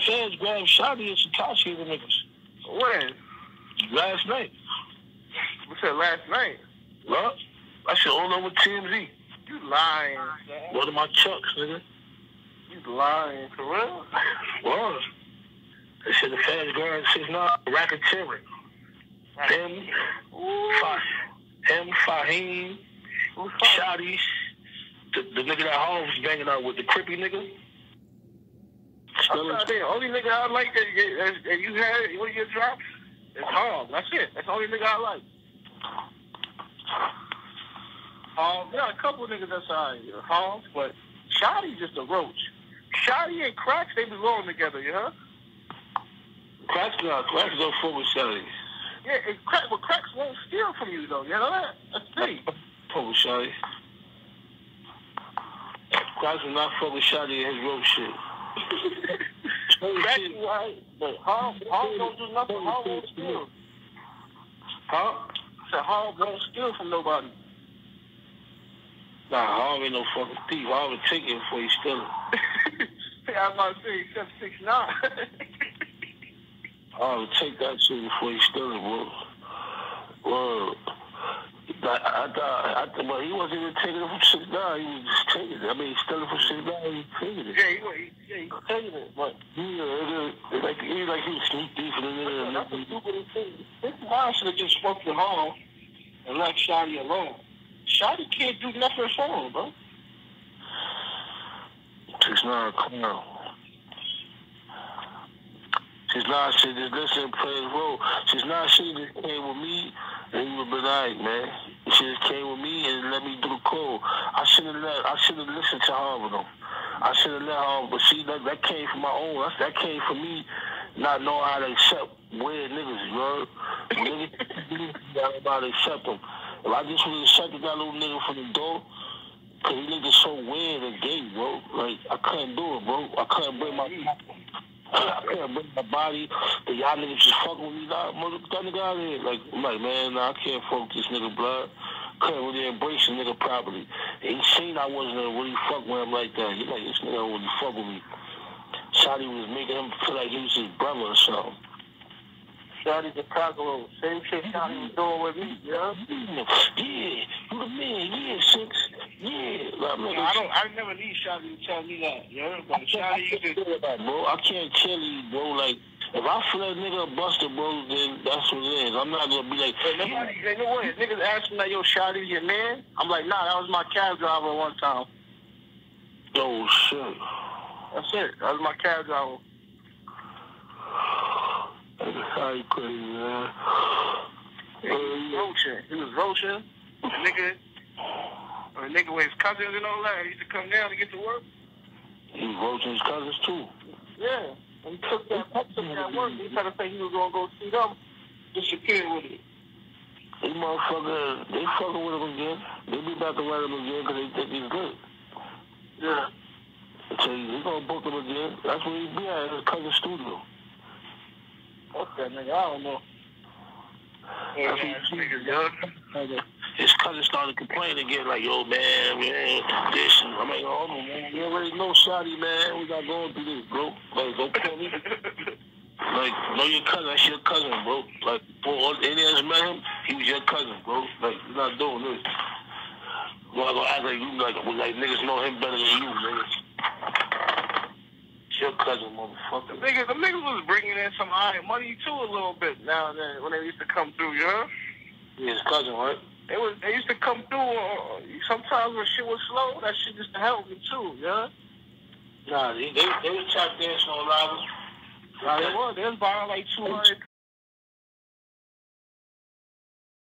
feds grabbed Shotty and Tekashi and the niggas. When? Last night. What's that, last night? Well, I shit all over TMZ. You lying, man. One of my chucks, nigga. You lying, for real? Well, they said the feds grabbed 6ix9ine racketeering. Him, Fahim, Shotty, the nigga that Hov was banging out with, the Crippy nigga. The only nigga I like that you had one of your drops is Hov. That's it. That's the only nigga I like. Yeah, a couple of niggas that's alright, Hov, but Shotty's just a roach. Shotty and Cracks, they be rolling together, you know? Cracks don't fuck with Shotty. Yeah, but Cracks won't steal from you, though. You know that? That's the thing. Fuck with Shotty. Cracks will not fuck with Shotty and his rope shit. That's right. But Hov don't do nothing. Hov won't steal. Huh? I said Hov won't steal from nobody. Nah, Hov ain't no fucking thief. Hov would take it before he steal it. I'm about to say, except 6ix9ine. Hov would take that shit before he steal it, bro. Well, I thought, well, he wasn't even taking it from 6ix9ine. He was just taking it. I mean, stealing from 6ix9ine, he was taking it. Yeah, he was taking it, but yeah, like he was sneak thief and then that's the stupidest thing. 6ix9ine should have just spoke to Hov and left Shotty alone. Shotty can't do nothing for him, bro. 6ix9ine, come on. 6ix9ine said, just listen and play his role. 6ix9ine shit just came with me, and he would have been alright, man. She just came with me and let me do the call. I should have listened to Hov, though. I should have let Hov, but see, that came from my own. That came from me not knowing how to accept weird niggas, you know? Niggas, you know how to accept them. If I just would have accepted that little nigga from the door, cause he nigga so weird and gay, bro. Like, I couldn't do it, bro. I couldn't bring my body. But y'all niggas just fucking with me, nah, mother, that nigga out of here. Like, I'm like, man, nah, I can't fuck with this nigga blood. Couldn't really embrace the nigga properly. He seen I wasn't gonna really fuck with him like that. He like, this nigga don't really fuck with me. Shotty was making him feel like he was his brother or something. Shotty the Cockerel. Same shit Shotty was doing with me, you know? Yeah, you the man, yeah, 6. Yeah. Like, I never need Shotty to tell me that, you know? But Shotty used to... Bro, I can't tell you, bro, like, if I feel that nigga a buster, bro, then that's what it is. I'm not gonna be like... Nobody, you know what? Niggas ask me like, yo, Shotty's your man? I'm like, nah, that was my cab driver one time. Oh, shit. That's it. That was my cab driver. How you crazy, man? He was roaching. A nigga with his cousins and all that. He used to come down to get to work. He was roaching his cousins, too. Yeah. And he took that work. He tried to say he was going to go see them. Disappeared with it. These motherfuckers, they fucking with him again. They be about to write him again because they think he's good. Yeah. So he's going to book him again. That's where he be at his cousin's studio. Fuck that nigga, I don't know. His cousin started complaining again, like, yo, man, this. I'm like, oh, man, you already know Shotty, man. We got going through this, bro. Like, don't call me. Like, know your cousin, that's your cousin, bro. Like, before any of us met him, he was your cousin, bro. Like, you're not doing this. You're not gonna act like you, like niggas know him better than you, nigga. Your cousin, motherfucker. The niggas was bringing in some iron money too a little bit now and then when they used to come through, you know? Yeah, his cousin, right? They used to come through. Sometimes when shit was slow, that shit used to help me too, you know? Nah, they was tap dancing on Lava. Nah, they was buying like 200,